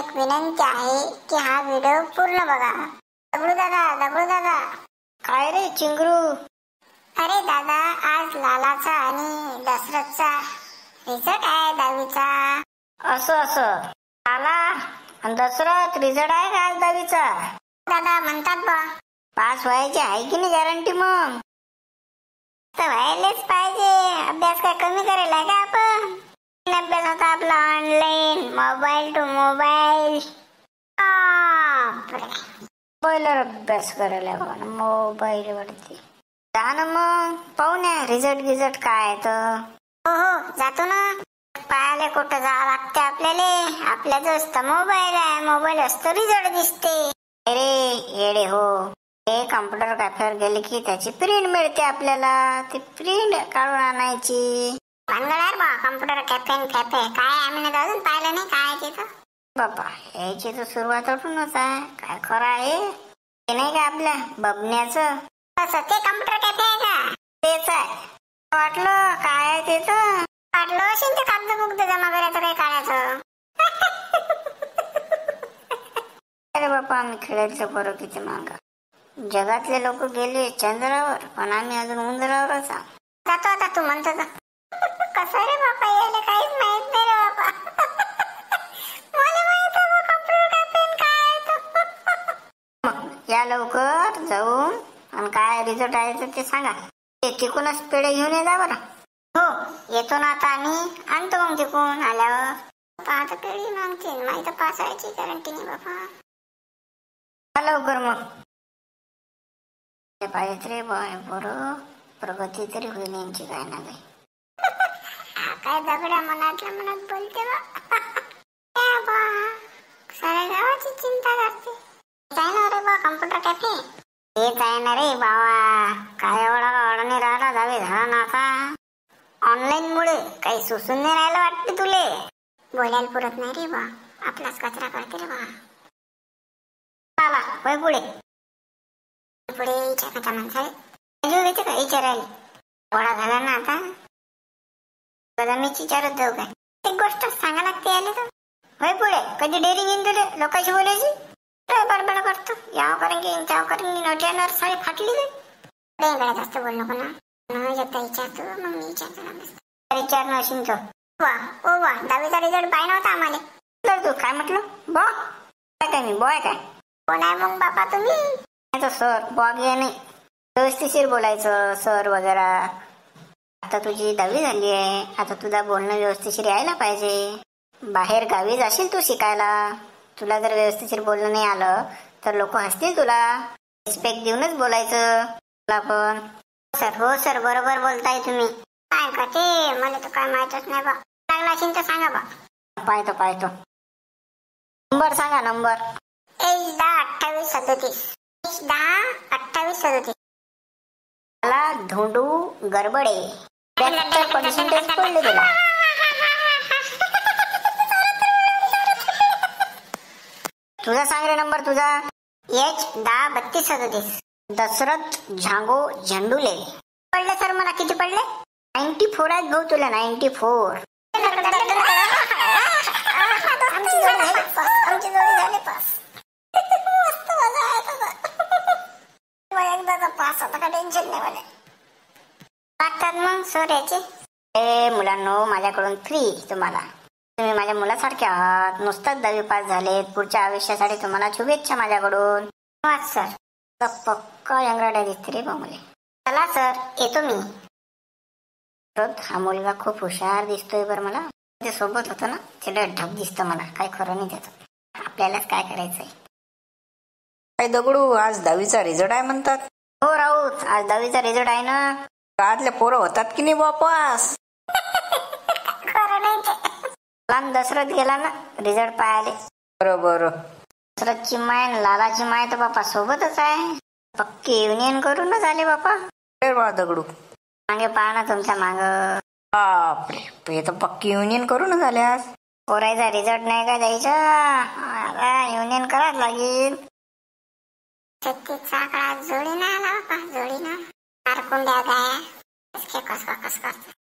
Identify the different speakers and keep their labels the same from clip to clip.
Speaker 1: एक विनंती आहे की हा व्हिडिओ पूर्ण बघा. दगडू दादा.
Speaker 2: काय रे चिंगरू?
Speaker 1: अरे दादा, आज लालाचा आणि दशरथचा रिझल्ट आहे 10वीचा.
Speaker 2: असं आला आणि दशरथ रिझल्ट आहे का आज 10वीचा?
Speaker 1: दादा म्हणतात बा.
Speaker 2: पास व्हायची आहे की नाही गॅरंटी? मग
Speaker 1: तर व्हायलाच पाहिजे. अभ्यास काय कमी करेल आहे का आपण? अभ्यास होता आपला ऑनलाईन, मोबाईल टू मोबाईल.
Speaker 2: पहिला अभ्यास करायला मोबाईल वरती जा ना, मग पाहून रिझल्ट काय तर.
Speaker 1: हो जातो ना. पाहायला कुठं जावं लागते आपल्याला? आपल्या जवळ मोबाईल आहे, मोबाईल असतो रिझल्ट दिसते.
Speaker 2: अरे येडे हो, हे कॉम्प्युटर कॅफेवर गेले की त्याची प्रिंट मिळते आपल्याला, ती प्रिंट काढून आणायची.
Speaker 1: भानगड बा कॉम्प्युटर कॅफे काय आम्ही अजून पाहिलं नाही काय तिथं.
Speaker 2: बाबा याची तर सुरुवात उठूनच आहे. काय खरं आहे ते नाही का आपल्या बबण्याचं?
Speaker 1: असं ते कॉम्प्युटर कॅफे आहे का?
Speaker 2: तेच आहे. वाटलं काय आहे ते तर
Speaker 1: वाटलं असेल ते कागद बुगद जमा करायचं काही काढायचं.
Speaker 2: अरे बापा आम्ही खेळायचं बरं किती मागा. जगातले लोक गेले चंद्रावर पण आम्ही अजून उंदरावरच आहोत.
Speaker 1: जातो आता तू म्हणतो कसं रे बापा, यायला काहीच माहित नाही रे बापा. मला माहित आहे कॉम्प्युटर कॅफे काय.
Speaker 2: मग या लवकर जाऊन आणि काय रिझल्ट आहे ते सांगा. ते तिकूनच पेढे घेऊन ये जा बरं.
Speaker 1: हो येतो ना आता आम्ही. आणतो मग तिकून आल्यावर. आता पेढी मागते माहिती पास व्हायची गॅरंटी नाही बाबा.
Speaker 2: लवकर मग पाहिजे रे बाय. बरं प्रगती तरी होईल यांची काय ना काही.
Speaker 1: काय दगड्या मनातल्या मनात बोलते बा. साऱ्या गावाची चिंता करते. काय ना रे बा कॉम्प्युटर कॅफे. हेच आहे ना रे बाबा. काय एवढा अडणी राहिला 10वी झाला ना आता. ऑनलाईन मुळे काही सुसून नाही राहिलं वाटते तुले. बोलायला पुरत नाही रे बा. आपलाच कचरा करते रे बा.
Speaker 2: होय पुढे
Speaker 1: विचारायचा माणसाने का विचारायला. थोडा झाला ना आता. मीच विचारत जाऊ काय? एक गोष्ट सांगा लागते यायला तर. होय पुढे कधी डेअरिंग येईन तुले लोकांशी बोलायची? बडबड करतो. याव करेंगे त्याव करेंगे नोट्यावर साडी फाटली जाईल. जास्त बोल नको ना. विचारतो मग मी विचारतो ना. विचार नशीन तो. वा ओ वा 10वीचा रिझल्ट पाहिजे नव्हता आम्हाला.
Speaker 2: तर तू काय म्हटलं? काय मी बॉय काय?
Speaker 1: कोण आहे मग बाबा तुम्ही?
Speaker 2: सर बॉगे नाही. व्यवस्थिशीर बोलायचं सर वगैरे. आता तुझी 10वी झाली आहे. आता तुझा बोलणं व्यवस्थिशीर यायला पाहिजे. बाहेर गावी जाशील तू शिकायला. तुला जर व्यवस्थिशीर बोलणं नाही आलं तर लोक हसतील तुला. रिस्पेक्ट देऊनच बोलायचं तुला पण.
Speaker 1: हो सर बरोबर बोलताय तुम्ही. काय का ते मला तर काय माहितच नाही बा. लागला असेल तर सांगा बा.
Speaker 2: पाहतो. नंबर सांगा. नंबर
Speaker 1: 10-28-37. 10-28-37.
Speaker 2: मला धोंडू गरबडे 72% पडले तुला. तुझा सांग रे नंबर तुझा.
Speaker 1: H10-32-37.
Speaker 2: दशरथ झांगो झेंडुले
Speaker 1: पडले सर. मला किती पडले?
Speaker 2: 94 आहेत भाऊ तुला. 94.
Speaker 1: आमची जोडी झाली पास. मस्त मजा आहे एकदाचा पास. आता का टेन्शन नाही मला. लागतात मग सर याचे.
Speaker 2: मुलांनो माझ्याकडून फ्री तुम्हाला. तुम्ही माझ्या मुलासारखे आहात. नुसताच 10वी पास झालेत. पुढच्या आयुष्यासाठी तुम्हाला शुभेच्छा माझ्याकडून.
Speaker 1: सर
Speaker 2: पक्का अंगराड्या दिसते रे बामुले.
Speaker 1: चला सर येतो मी.
Speaker 2: हा मुलगा खूप हुशार दिसतोय बरं मला. ते सोबत होतं ना त्याला ढग दिसतं मला. काय खरं नाही त्याचं. आपल्यालाच काय करायचंय.
Speaker 3: काय दगडू आज 10वीचा रिझल्ट आहे म्हणतात?
Speaker 2: हो राऊत आज 10वीचा रिझल्ट आहे ना.
Speaker 3: आतले पोरं होतात की नाही वापस?
Speaker 1: खरं नाही ते.
Speaker 2: लहान दशरथ गेला ना रिझल्ट पाहायला.
Speaker 3: बरोबर.
Speaker 2: दशरथची माय आणि लालाची माय तर बापा सोबतच आहे. पक्की युनियन करूनच आले बापा.
Speaker 3: बा दगडू
Speaker 2: मागे पहा ना तुमच्या माग.
Speaker 3: बापरे हे तर पक्की युनियन करूनच आले आज.
Speaker 2: पोरायचा रिझल्ट नाही का द्यायचा. युनियन करावं लागेल.
Speaker 1: छत्तीसचा आकडा जोडी ना आला बापा. जोडी ना कारकुंड्या काय कस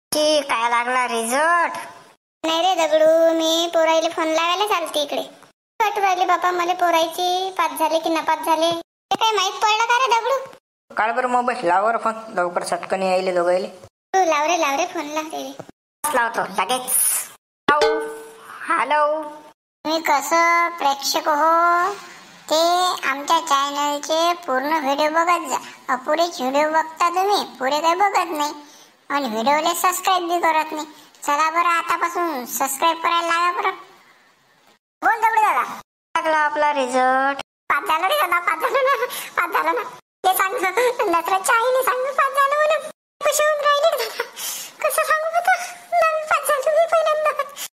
Speaker 2: काय लागला रिझल्ट?
Speaker 1: नाही रे दगडू. मी पोराईला फोन लावायला चालते इकडे. वाटू राहिली बापा मला पोरायची. 5 झाले की नापास झाले ते काही माहित पडलं का रे दगडू?
Speaker 3: काळ बरं मोबाईल लावर फोन लवकर सटकन यायले दोघायले.
Speaker 1: तू लाव रे फोन लाव रे.
Speaker 2: लावतो लगेच. हॅलो.
Speaker 1: तुम्ही कसं प्रेक्षक हो ते आमच्या चॅनलचे पूर्ण व्हिडिओ बघत जा. अपुरेच व्हिडिओ बघता तुम्ही, पुरे काही बघत नाही आणि व्हिडिओला सबस्क्राईब बी करत नाही. चला बरं आतापासून सबस्क्राईब करायला लागा बरं. बोल दगडू दादा.
Speaker 2: लागला आपला रिझल्ट.
Speaker 1: 5 झालं रे दादा. 5 झालं ना ते सांग. नसराच्या आईने सांग 5 झालं म्हणून. कशी होऊन राहिली दादा, कसं सांगू आता. 5 झालं मी पहिल्यांदा.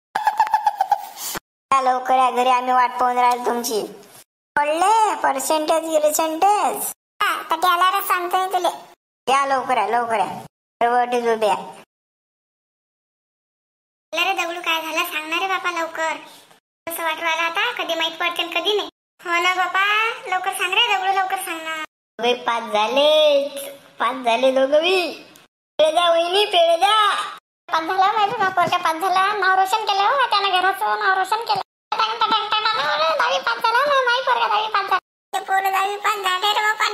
Speaker 2: लवकर या घरी, आम्ही वाट पाहून राहिलो तुमची. पडले पर्सेंटेज.
Speaker 1: तर त्याला सांगतोय तुले.
Speaker 2: या लवकर या. सर्व उभे आहे.
Speaker 1: रे दगडू काय झालं सांगणार रे बापा लवकर. कसं वाटू राहिलं आता, कधी माहित पडते कधी नाही. हो ना बापा लवकर सांग रे दगडू, लवकर सांग ना.
Speaker 2: 5 झाले दोघंही. पेढे द्या वहिनी, पेढे द्या.
Speaker 1: 5 झाला माहिती ना पोरच्या. 5 झाला. नाव रोशन केलं हो त्यानं, घराचं नाव रोशन केलं. 10वी 5 झाला ना माही पोरगा. 10वी 5 झाला. ते पोरं 10वी 5 झाले रे बापा.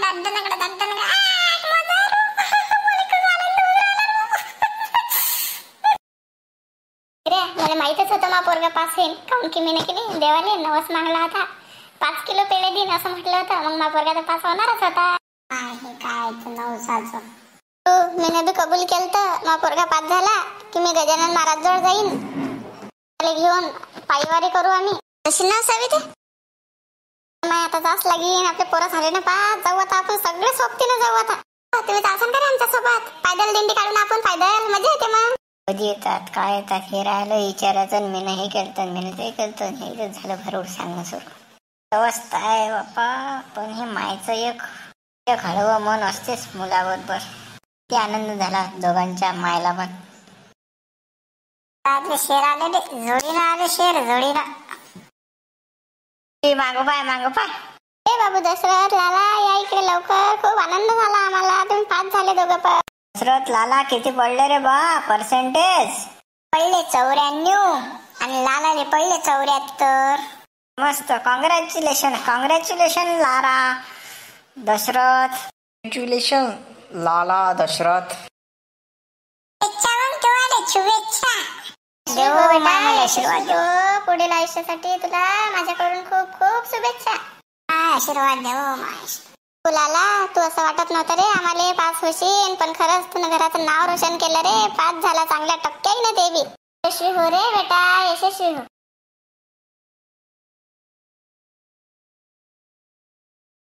Speaker 1: मला माहितच होतं मा पोरगा पास होईल. काऊन की मी नाही देवाने 9च मागला होता. 5 किलो पेढे देईन असं म्हटलं होतं. मग मा पोरगा तर पास होणारच होता. काय 9 मी बी कबूल केलं. मा पोरगा पास झाला की मी गजानन महाराज जवळ जाईन घेऊन. पायवारी करू आम्ही. तशी ना सविते आता जास्त लागीन. आपले पोरं झाले ना पास. जाऊ आता आपण सगळे सोबतीनं जाऊ आता. तुम्ही जासान का रे आमच्या सोबत? पैदल दिंडी काढून आपण पैदल मजा येते. मग
Speaker 2: कधी येतात काय येतात हे राहिलं विचारायचं. मी नाही केलं, मी ते केलं, हे झालं भरपूर सांगणं सुरू. अवस्था आहे बापा. पण हे मायचं एक हळवं मन असतेच मुलाबरोबर. किती आनंद झाला दोघांच्या मायला पण.
Speaker 1: शेर आले रे, जोडीनं आले शेर जोडीनं.
Speaker 2: मागो पाय.
Speaker 1: ए बाबू दशरथ लाला या इकडे लवकर. खूप आनंद झाला आम्हाला. तुम्ही 5 झाले दोघं पण.
Speaker 2: दशरथ लाला किती पडले रे बा पर्सेंटेज?
Speaker 1: पडले 94 आणि लालाले पडले 74.
Speaker 2: मस्त. कॉंग्रॅच्युलेशन लाला दशरथ.
Speaker 3: कॉंग्रॅच्युलेशन लाला दशरथ.
Speaker 1: शुभेच्छा देव बेटा. आशीर्वाद देव पुढील आयुष्यासाठी. तुला माझ्याकडून खूप खूप शुभेच्छा. आशीर्वाद देव तुला. तू असं वाटत नव्हतं रे आम्हाला पास होशील, पण खरंच तुला घराचं नाव रोशन केलं रे. 5 झाला चांगल्या टक्क्याने. ते बी यशस्वी हो रे बेटा, यशस्वी हो.